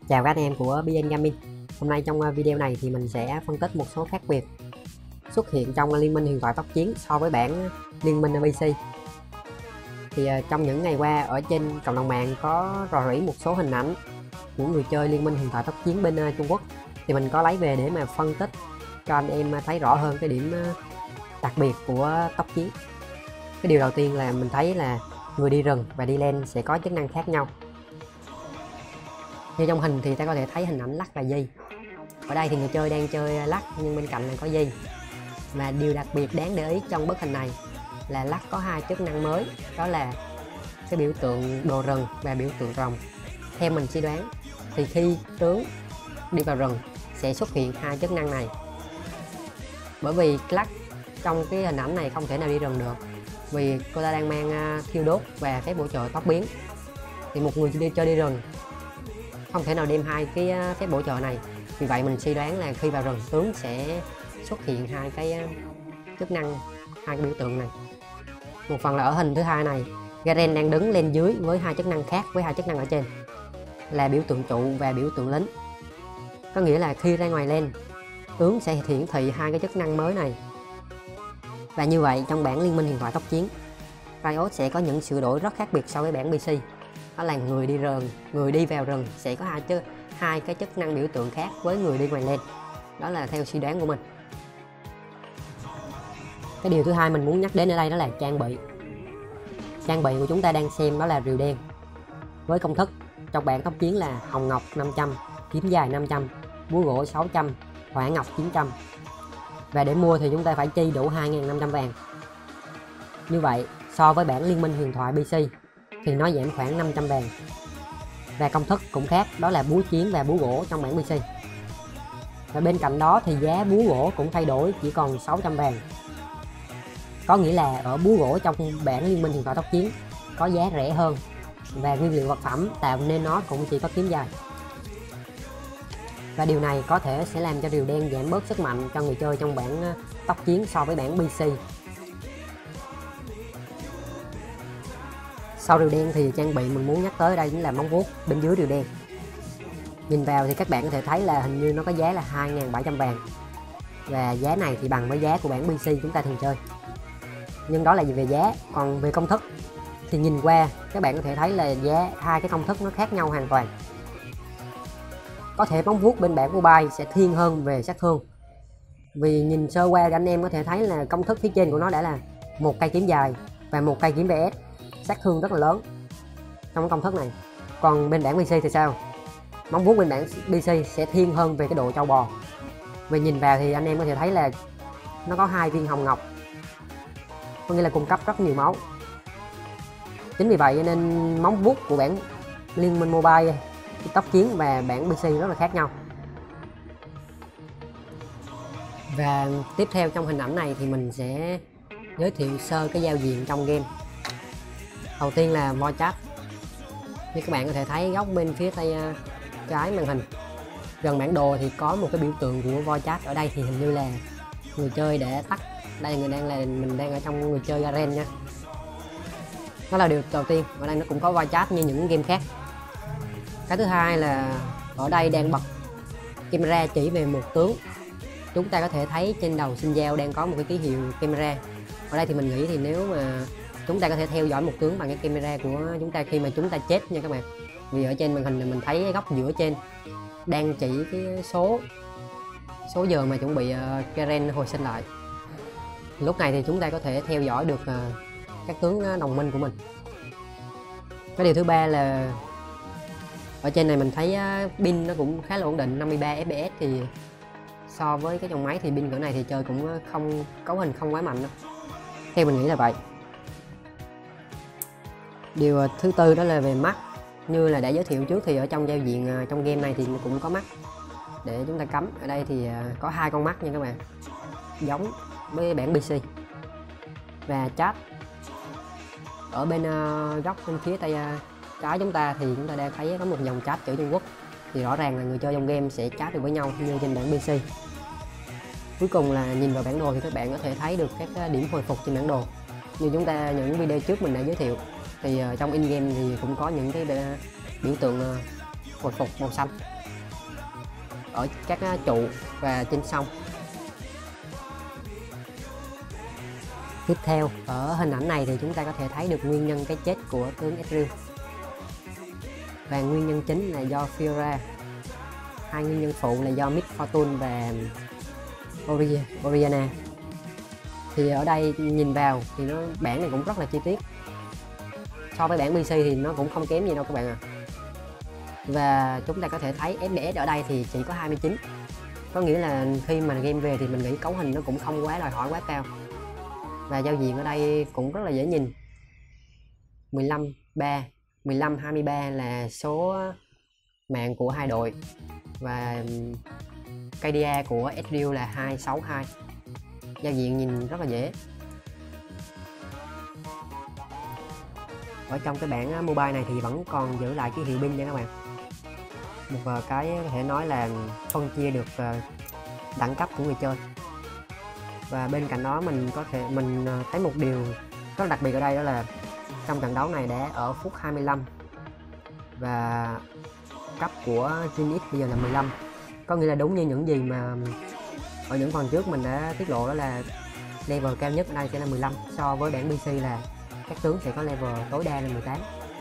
Chào các anh em của BN Gaming. Hôm nay trong video này thì mình sẽ phân tích một số khác biệt xuất hiện trong Liên minh huyền thoại tốc chiến so với bản Liên minh PC. Thì trong những ngày qua ở trên cộng đồng mạng có rò rỉ một số hình ảnh của người chơi Liên minh huyền thoại tốc chiến bên Trung Quốc. Thì mình có lấy về để mà phân tích cho anh em thấy rõ hơn cái điểm đặc biệt của tốc chiến. Cái điều đầu tiên là mình thấy là người đi rừng và đi lên sẽ có chức năng khác nhau. Như trong hình thì ta có thể thấy hình ảnh lắc và dây. Ở đây thì người chơi đang chơi lắc nhưng bên cạnh là có dây. Và điều đặc biệt đáng để ý trong bức hình này là lắc có hai chức năng mới, đó là cái biểu tượng đồ rừng và biểu tượng rồng. Theo mình suy đoán thì khi tướng đi vào rừng sẽ xuất hiện hai chức năng này, bởi vì lắc trong cái hình ảnh này không thể nào đi rừng được vì cô ta đang mang thiêu đốt và phép bổ trợ tốc biến. Thì một người đi chơi đi rừng không thể nào đem hai cái phép bổ trợ này, vì vậy mình suy đoán là khi vào rừng tướng sẽ xuất hiện hai cái chức năng, hai cái biểu tượng này. Một phần là ở hình thứ hai này Garen đang đứng lên dưới với hai chức năng khác với hai chức năng ở trên là biểu tượng trụ và biểu tượng lính. Có nghĩa là khi ra ngoài lên tướng sẽ hiển thị hai cái chức năng mới này. Và như vậy trong bản Liên minh huyền thoại tốc chiến, Riot sẽ có những sửa đổi rất khác biệt so với bản PC. Đó là người đi vào rừng sẽ có hai cái chức năng biểu tượng khác với người đi ngoài lên. Đó là theo suy đoán của mình. Cái điều thứ hai mình muốn nhắc đến ở đây đó là trang bị. Trang bị của chúng ta đang xem đó là rìu đen với công thức trong bản tốc chiến là hồng ngọc 500, kiếm dài 500, búa gỗ 600, hỏa ngọc 900. Và để mua thì chúng ta phải chi đủ 2.500 vàng. Như vậy so với bản Liên minh huyền thoại PC thì nó giảm khoảng 500 vàng. Và công thức cũng khác, đó là búa chiến và búa gỗ trong bản PC. Và bên cạnh đó thì giá búa gỗ cũng thay đổi, chỉ còn 600 vàng. Có nghĩa là ở búa gỗ trong bản Liên minh huyền thoại tốc chiến có giá rẻ hơn, và nguyên liệu vật phẩm tạo nên nó cũng chỉ có kiếm dài. Và điều này có thể sẽ làm cho rìu đen giảm bớt sức mạnh cho người chơi trong bản tốc chiến so với bản PC. Sau rìu đen thì trang bị mình muốn nhắc tới đây chính là móng vuốt bên dưới rìu đen. Nhìn vào thì các bạn có thể thấy là hình như nó có giá là 2.700 vàng. Và giá này thì bằng với giá của bản PC chúng ta thường chơi. Nhưng đó là về giá, còn về công thức thì nhìn qua các bạn có thể thấy là hai cái công thức nó khác nhau hoàn toàn. Có thể móng vuốt bên bản mobile sẽ thiên hơn về sát thương, vì nhìn sơ qua anh em có thể thấy là công thức phía trên của nó đã là một cây kiếm dài và một cây kiếm PS, sát thương rất là lớn trong công thức này. Còn bên bản PC thì sao? Móng vuốt bên bản PC sẽ thiên hơn về cái độ trâu bò. Vì nhìn vào thì anh em có thể thấy là nó có hai viên hồng ngọc, có nghĩa là cung cấp rất nhiều máu. Chính vì vậy nên móng vuốt của bản Liên minh Mobile tốc chiến và bản PC rất là khác nhau. Và tiếp theo trong hình ảnh này thì mình sẽ giới thiệu sơ cái giao diện trong game. Đầu tiên là voice chat. Như các bạn có thể thấy góc bên phía tay trái màn hình gần bản đồ thì có một cái biểu tượng của voice chat. Ở đây thì hình như là người chơi để tắt. Đây mình đang ở trong người chơi Garen nha. Đó là điều đầu tiên. Ở đây nó cũng có voice chat như những game khác. Cái thứ hai là ở đây đang bật camera chỉ về một tướng. Chúng ta có thể thấy trên đầu sinh dao đang có một cái ký hiệu camera. Ở đây thì mình nghĩ thì nếu mà chúng ta có thể theo dõi một tướng bằng cái camera của chúng ta khi mà chúng ta chết nha các bạn. Vì ở trên màn hình này mình thấy góc giữa trên đang chỉ cái số giờ mà chuẩn bị Garen hồi sinh lại. Lúc này thì chúng ta có thể theo dõi được các tướng đồng minh của mình. Cái điều thứ ba là ở trên này mình thấy pin nó cũng khá là ổn định, 53 fps, thì so với cái dòng máy thì pin cỡ này thì chơi cũng không cấu hình không quá mạnh đâu. Theo mình nghĩ là vậy. Điều thứ tư đó là về mắt. Như là đã giới thiệu trước thì ở trong giao diện trong game này thì cũng có mắt để chúng ta cắm. Ở đây thì có hai con mắt nha các bạn, giống với bản PC. Và chat ở bên góc bên phía tay trái chúng ta thì chúng ta đang thấy có một dòng chat chữ Trung Quốc, thì rõ ràng là người chơi trong game sẽ chat được với nhau như trên bản PC. Cuối cùng là nhìn vào bản đồ thì các bạn có thể thấy được các điểm hồi phục trên bản đồ. Như những video trước mình đã giới thiệu thì trong in game thì cũng có những cái biểu tượng hồi phục màu xanh. ở các trụ và trên sông. Tiếp theo, ở hình ảnh này thì chúng ta có thể thấy được nguyên nhân cái chết của tướng Ezreal. Và nguyên nhân chính là do Fiora. Hai nguyên nhân phụ là do Miss Fortune và Orianna. Thì ở đây nhìn vào thì bản này cũng rất là chi tiết. So với bản PC thì nó cũng không kém gì đâu các bạn ạ. Và chúng ta có thể thấy FPS ở đây thì chỉ có 29. Có nghĩa là khi mà game về thì mình nghĩ cấu hình nó cũng không quá đòi hỏi quá cao. Và giao diện ở đây cũng rất là dễ nhìn. 15-23 là số mạng của hai đội. Và KDA của Ezreal là 262. Giao diện nhìn rất là dễ. Ở trong cái bản mobile này thì vẫn còn giữ lại cái hiệu pin nha các bạn. Một cái có thể nói là phân chia được đẳng cấp của người chơi. Và bên cạnh đó mình thấy một điều rất đặc biệt ở đây, đó là trong trận đấu này đã ở phút 25 và cấp của Zenith bây giờ là 15. Có nghĩa là đúng như những gì mà ở những phần trước mình đã tiết lộ, đó là level cao nhất ở đây sẽ là 15. So với bản PC là các tướng sẽ có level tối đa là 18.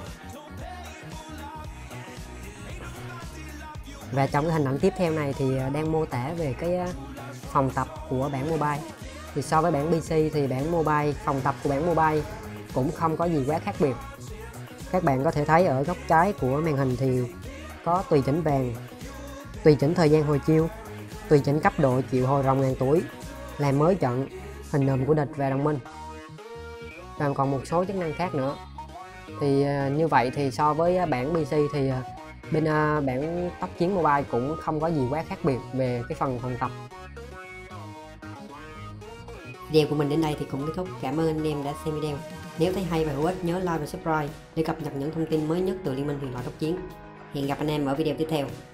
Và trong cái hình ảnh tiếp theo này thì đang mô tả về cái phòng tập của bản mobile. Thì so với bản PC thì bản mobile, phòng tập của bản mobile cũng không có gì quá khác biệt. Các bạn có thể thấy ở góc trái của màn hình thì có tùy chỉnh vàng, tùy chỉnh thời gian hồi chiêu, tùy chỉnh cấp độ triệu hồi rồng ngàn tuổi, làm mới trận, hình nườm của địch và đồng minh. Và còn một số chức năng khác nữa. Thì như vậy thì so với bản PC thì bên bản tốc chiến mobile cũng không có gì quá khác biệt về cái phần phòng tập. Video của mình đến đây thì cũng kết thúc. Cảm ơn anh em đã xem video. Nếu thấy hay và hữu ích nhớ like và subscribe để cập nhật những thông tin mới nhất từ Liên minh huyền thoại tốc chiến. Hẹn gặp anh em ở video tiếp theo.